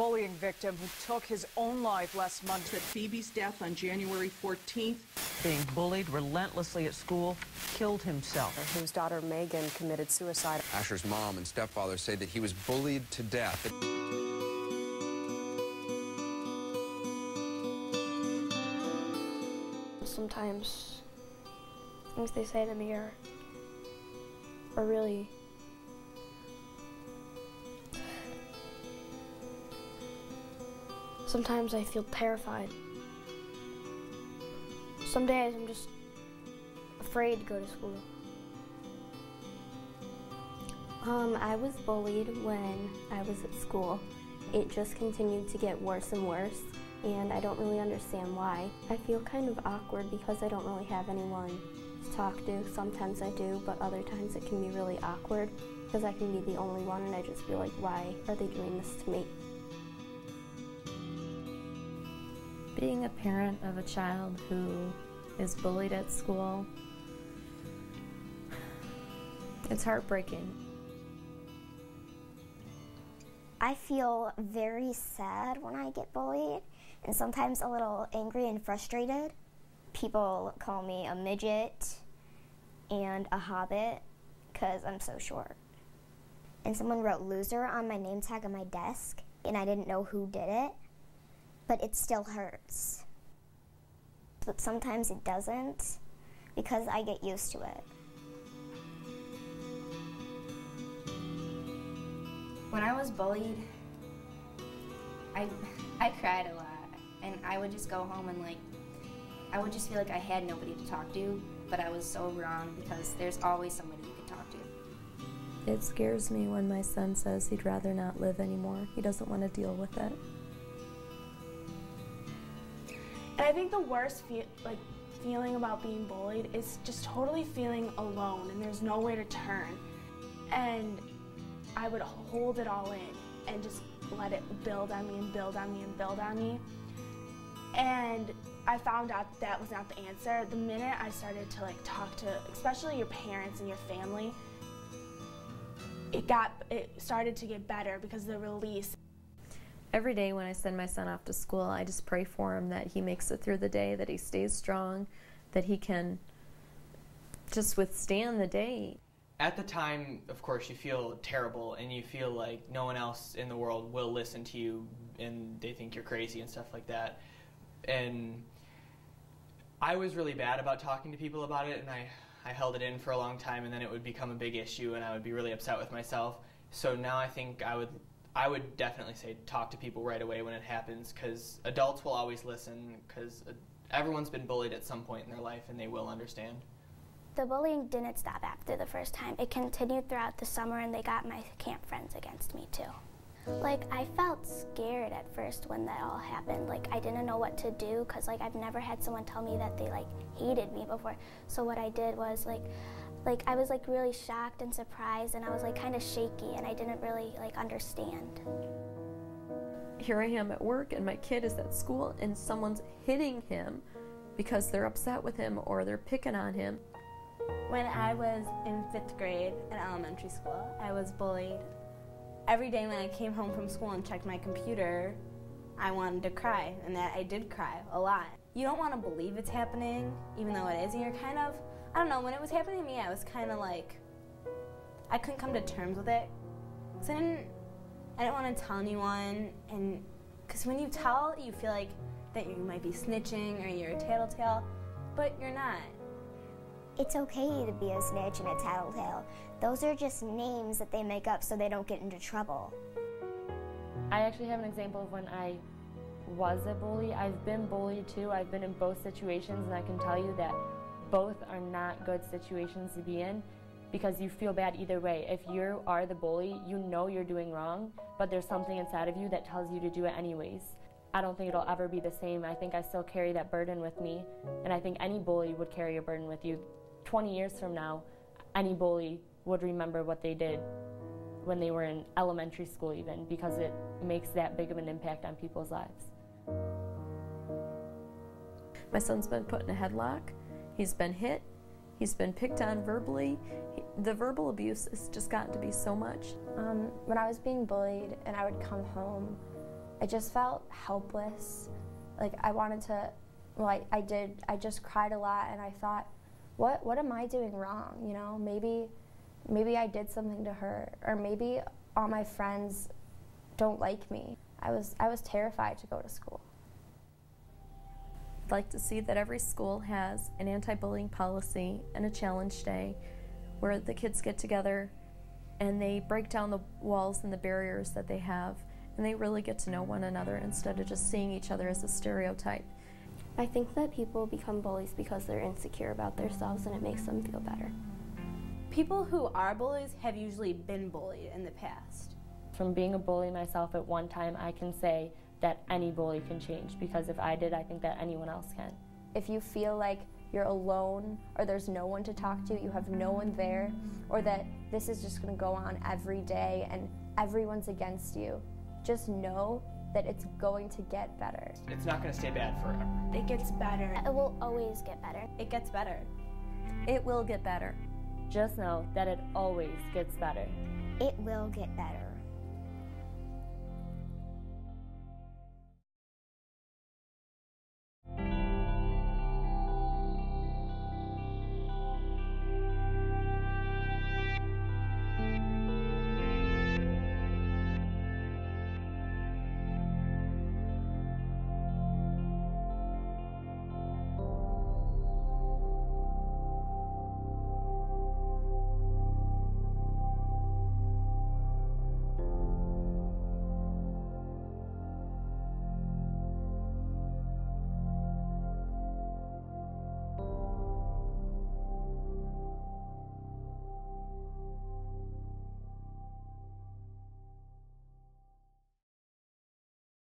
bullying victim who took his own life last month. That Phoebe's death on January 14th. Being bullied relentlessly at school, killed himself. Whose daughter Megan committed suicide. Asher's mom and stepfather say that he was bullied to death. Sometimes things they say to me are really sometimes I feel terrified. Some days I'm just afraid to go to school. I was bullied when I was at school. It just continued to get worse and worse, and I don't really understand why. I feel kind of awkward because I don't really have anyone to talk to. Sometimes I do, but other times it can be really awkward because I can be the only one, and I just feel like, why are they doing this to me? Being a parent of a child who is bullied at school, it's heartbreaking. I feel very sad when I get bullied, and sometimes a little angry and frustrated. People call me a midget and a hobbit because I'm so short. And someone wrote loser on my name tag on my desk, and I didn't know who did it, but it still hurts. But sometimes it doesn't because I get used to it. When I was bullied, I cried a lot, and I would just go home and I would just feel like I had nobody to talk to, but I was so wrong because there's always somebody you can talk to. It scares me when my son says he'd rather not live anymore. He doesn't want to deal with it. And I think the worst feeling about being bullied is just totally feeling alone and there's nowhere to turn. And I would hold it all in and just let it build on me and build on me and build on me. And I found out that was not the answer. The minute I started to talk to, especially your parents and your family, it started to get better because of the release. Every day when I send my son off to school, I just pray for him that he makes it through the day, that he stays strong, that he can just withstand the day. At the time, of course, you feel terrible and you feel like no one else in the world will listen to you and they think you're crazy and stuff like that. And I was really bad about talking to people about it, and I held it in for a long time, and then it would become a big issue and I would be really upset with myself. So now I think I would definitely say talk to people right away when it happens, because adults will always listen, because everyone's been bullied at some point in their life and they will understand. The bullying didn't stop after the first time. It continued throughout the summer, and they got my camp friends against me too. I felt scared at first when that all happened. I didn't know what to do because I've never had someone tell me that they hated me before. So what I did was I was really shocked and surprised, and I was kind of shaky, and I didn't really understand. Here I am at work and my kid is at school and someone's hitting him because they're upset with him or they're picking on him. When I was in 5th grade in elementary school, I was bullied. Every day when I came home from school and checked my computer, I wanted to cry, and that I did cry a lot. You don't want to believe it's happening, even though it is, and you're kind of, I don't know, when it was happening to me, I was kind of I couldn't come to terms with it. So I didn't want to tell anyone, and because when you tell, you feel like that you might be snitching or you're a tattletale, but you're not. It's okay to be a snitch and a tattletale. Those are just names that they make up so they don't get into trouble. I actually have an example of when I was a bully. I've been bullied too. I've been in both situations, and I can tell you that both are not good situations to be in because you feel bad either way. If you are the bully, you know you're doing wrong, but there's something inside of you that tells you to do it anyways. I don't think it'll ever be the same. I think I still carry that burden with me, and I think any bully would carry a burden with you. 20 years from now, any bully would remember what they did when they were in elementary school even, because it makes that big of an impact on people's lives. My son's been put in a headlock, he's been hit, he's been picked on verbally. The verbal abuse has just gotten to be so much. When I was being bullied and I would come home I just felt helpless. Like I wanted to, well, I did. I just cried a lot, and I thought, what am I doing wrong? You know, maybe I did something to her, or maybe all my friends don't like me. I was terrified to go to school. I'd like to see that every school has an anti-bullying policy and a challenge day where the kids get together and they break down the walls and the barriers that they have, and they really get to know one another instead of just seeing each other as a stereotype. I think that people become bullies because they're insecure about themselves, and it makes them feel better. People who are bullies have usually been bullied in the past. From being a bully myself at one time, I can say that any bully can change, because if I did, I think that anyone else can. If you feel like you're alone, or there's no one to talk to, you have no one there, or that this is just going to go on every day and everyone's against you, just know that it's going to get better. It's not going to stay bad forever. It gets better. It will always get better. It gets better. It will get better. Just know that it always gets better. It will get better.